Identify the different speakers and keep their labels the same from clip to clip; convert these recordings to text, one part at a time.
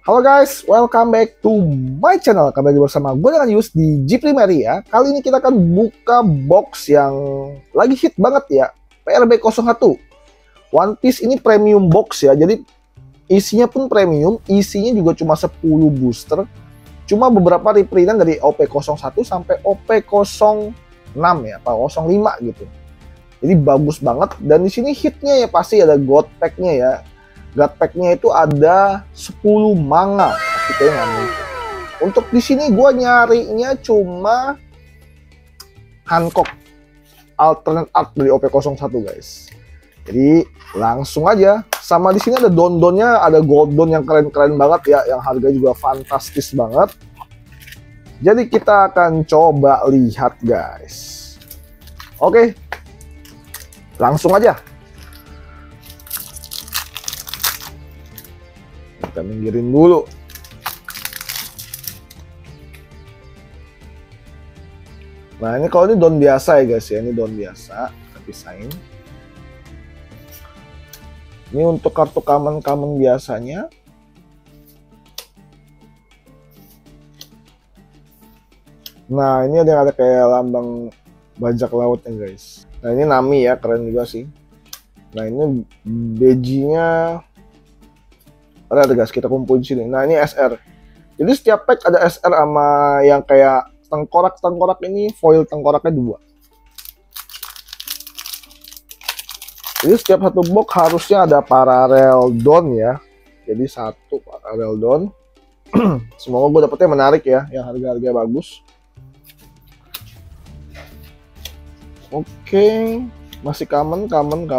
Speaker 1: Halo guys, welcome back to my channel. Kembali bersama gue dengan Yus di G Primary ya. Kali ini kita akan buka box yang lagi hit banget ya, PRB01. One Piece ini premium box ya, jadi isinya pun premium, isinya juga cuma 10 booster. Cuma beberapa reprintan dari OP01 sampai OP06 ya, atau 05 gitu. Jadi bagus banget, dan di sini hitnya ya pasti ada God Pack-nya ya. God Pack-nya itu ada 10 manga. Untuk di sini gue nyarinya cuma Hancock alternate art dari OP01 guys. Jadi langsung aja. Sama di sini ada don-donnya, ada gold don yang keren-keren banget ya, yang harga juga fantastis banget. Jadi kita akan coba lihat guys. Oke, langsung aja. Kita minggirin dulu. Nah ini kalau ini don biasa ya guys ya, ini don biasa, kita pisahin. Ini untuk kartu common biasanya. Nah ini ada kayak lambang bajak lautnya guys. Nah ini Nami ya, keren juga sih. Nah ini bejinya ada guys, kita kumpulin sini. Nah ini SR. Jadi setiap pack ada SR sama yang kayak tengkorak ini, foil tengkoraknya 2. Jadi setiap satu box harusnya ada paralel don ya. Jadi satu paralel don. Semoga gue dapetnya menarik ya, yang harga-harga bagus. Oke, masih common.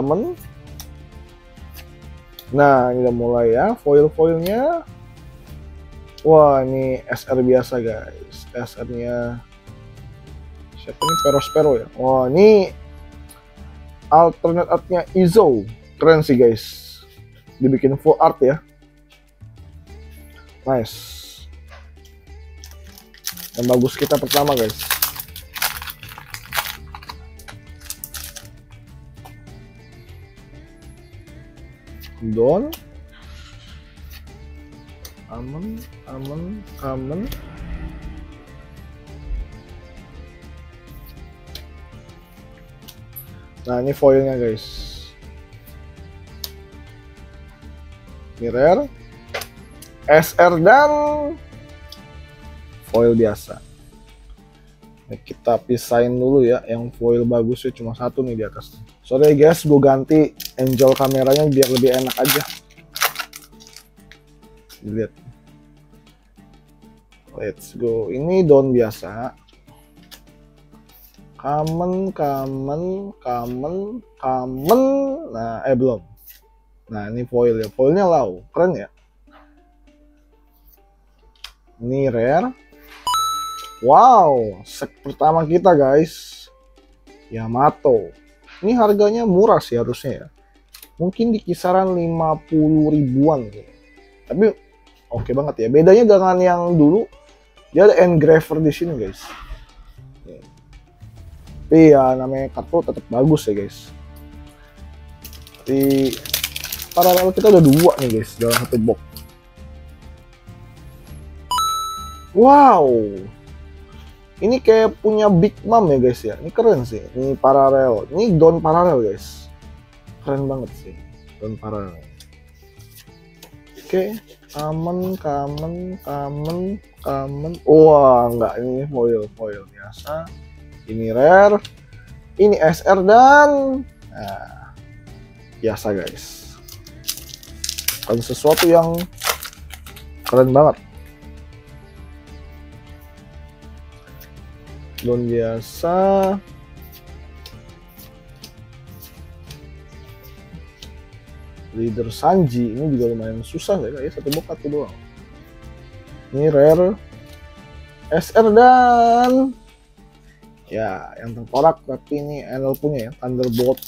Speaker 1: Nah ini udah mulai ya foil-foilnya. Wah ini SR biasa guys, SR-nya siapa nih, Perospero ya. Wah ini alternate art-nya Izo, keren sih guys, dibikin full art ya, nice. Yang bagus kita pertama guys. Don, aman. Nah ini foilnya guys, ini rare, SR dan foil biasa. Ini kita pisahin dulu ya, yang foil bagus ya cuma satu nih di atas. Sorry guys, gue ganti angle kameranya biar lebih enak aja. Lihat. Let's go. Ini don biasa. Common. Nah, belum. Nah, ini foil ya. Foilnya low. Keren ya. Ini rare. Wow, set pertama kita guys. Yamato. Ini harganya murah sih harusnya ya. Mungkin di kisaran 50 ribuan gitu. Tapi oke banget ya. Bedanya dengan yang dulu, dia ada engraver di sini guys. Tapi ya namanya kartu tetap bagus ya guys. Di paralel kita udah 2 nih guys dalam satu box. Wow. Ini kayak punya Big Mom ya guys ya. Ini keren sih. Ini paralel. Ini don paralel guys. Keren banget sih. Don paralel. Oke. Common. Wah, enggak, ini foil biasa. Ini rare. Ini SR dan biasa guys. Ada sesuatu yang keren banget. Don biasa. Leader Sanji ini juga lumayan susah ya guys, satu box satu doang. Ini rare, SR dan ya yang tengkorak, tapi ini NL punya ya, Thunderbolt.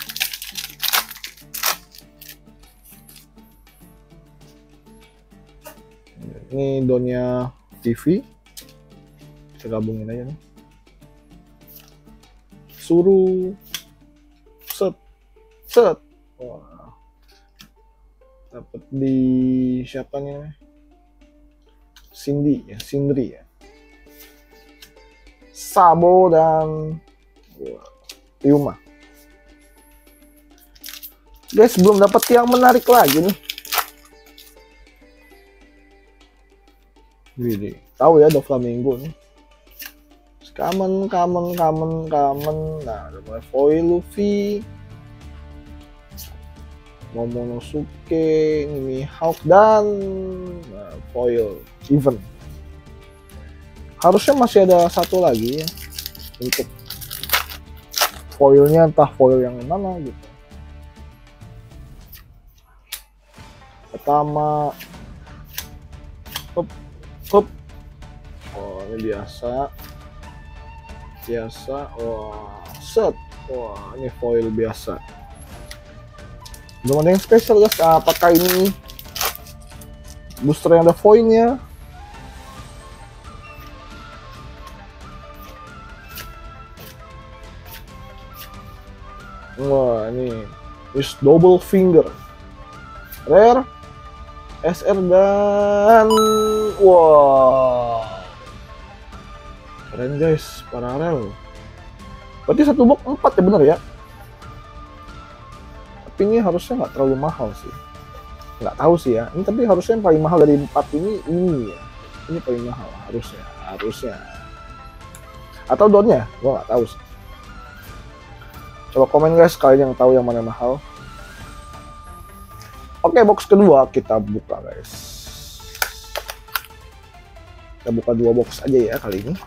Speaker 1: Ini donnya TV, kita gabungin aja nih. Suruh set. Wah. Dapat di siapa nih? Sindri ya. Sabo dan Yuma. Guys, belum dapat yang menarik lagi nih. Wih, tahu ya Doflamingo nih. Common. Nah, ada mulai foil Luffy, Momonosuke, Mihawk, dan foil event. Harusnya masih ada satu lagi ya untuk foilnya, entah foil yang mana gitu. Pertama, hop. Oh, ini biasa. Wah, set. Wah, ini foil biasa. Belum ada yang spesial guys. Apakah ini booster yang ada foilnya? Wah, ini is double finger rare SR dan wow, keren guys, paralel. Berarti satu box 4 ya, bener ya? Tapi ini harusnya nggak terlalu mahal sih. Nggak tahu sih ya. Ini tapi harusnya yang paling mahal dari 4 ini ya. Ini paling mahal harusnya. Atau donnya, gua nggak tahu sih. Coba komen guys kalian yang tahu yang mana mahal. Oke, box kedua kita buka guys. Kita buka 2 box aja ya kali ini.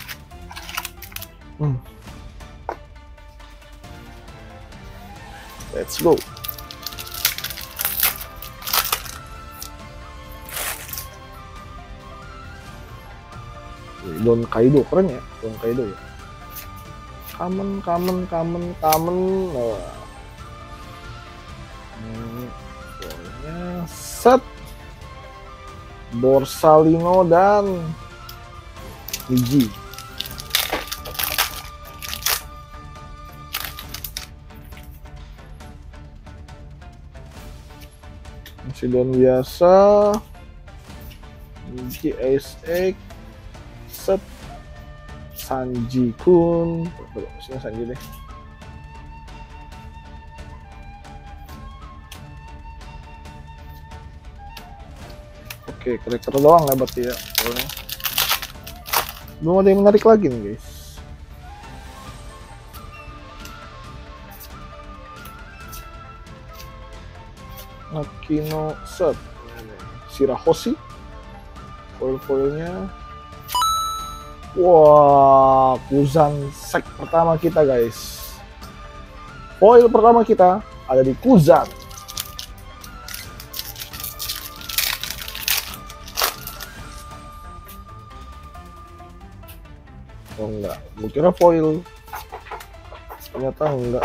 Speaker 1: Let's go. Don Kaido keren ya, Don Kaido ya. Common. Set Borsalino dan Niji. Masih don biasa. Niji Ace Egg. Set Sanji Kun. Sini Sanji deh. Oke, karakter doang ya berarti ya. Belum ada yang menarik lagi nih guys. Nakino set Shirahoshi. Foil-foilnya. Wah, Kuzan set pertama kita guys. Foil pertama kita ada di Kuzan. Oh enggak, gue kira foil, ternyata enggak.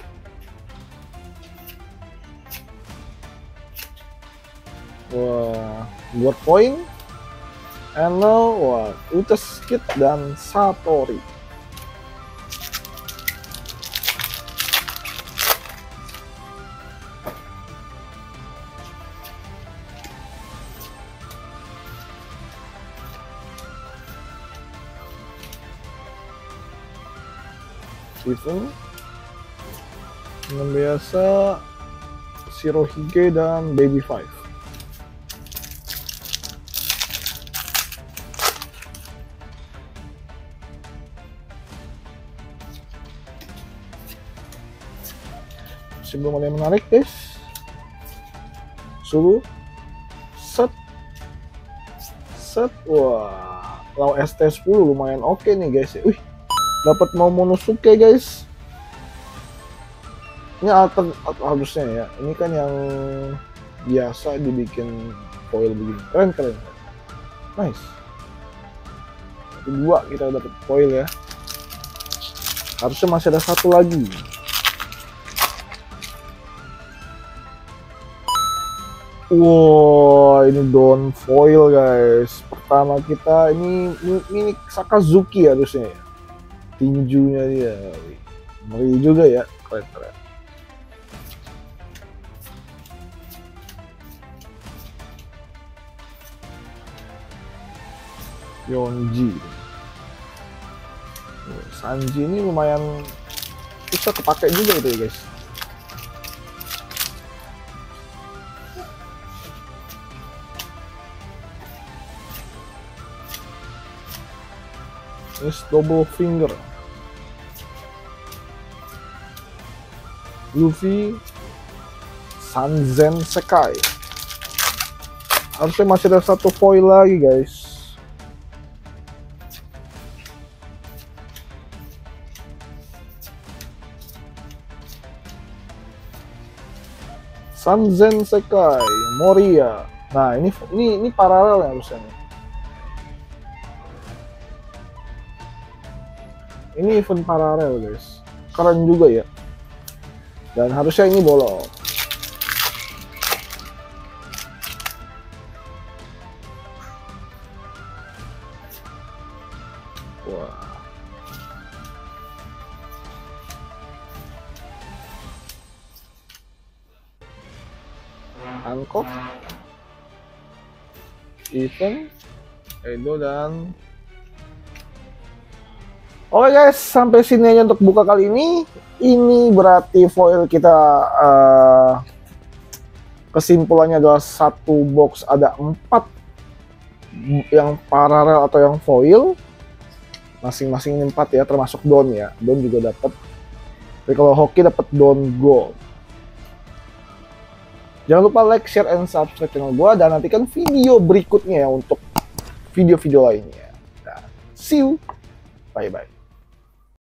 Speaker 1: Wah, buat poin, Enel, wah, Utes Kid dan Satori. Even yang biasa Shirohige dan Baby Five. Sebelum ada yang menarik guys, Sulu set, wah, kalau ST10 lumayan oke nih guys ya. Wih, dapat Momonosuke guys. Ini harusnya ya. Ini kan yang biasa dibikin foil begini. Keren. Nice. Kedua kita dapat foil ya. Harusnya masih ada satu lagi. Wow, ini don foil guys. Pertama kita ini Sakazuki harusnya ya. Tinjunya dia ngeri juga ya, keren. Yonji. Sanji ini lumayan bisa kepake juga gitu ya guys. Ini double finger. Luffy, Sanzen Sekai. Harusnya masih ada satu foil lagi guys. Sanzen Sekai, Moria. Nah, ini paralel ya harusnya. Ini event paralel guys. Keren juga ya. Dan harusnya ini bolong. Wah. Hancock, event, Edo, dan oke guys, sampai sini aja untuk buka kali ini. Ini berarti foil kita kesimpulannya adalah satu box ada 4 yang paralel atau yang foil, masing-masing 4 ya, termasuk Don ya. Don juga dapat. Tapi kalau hoki dapat Don Gold. Jangan lupa like, share, and subscribe channel gua, dan nantikan video berikutnya ya untuk video-video lainnya. Nah, see you, bye bye.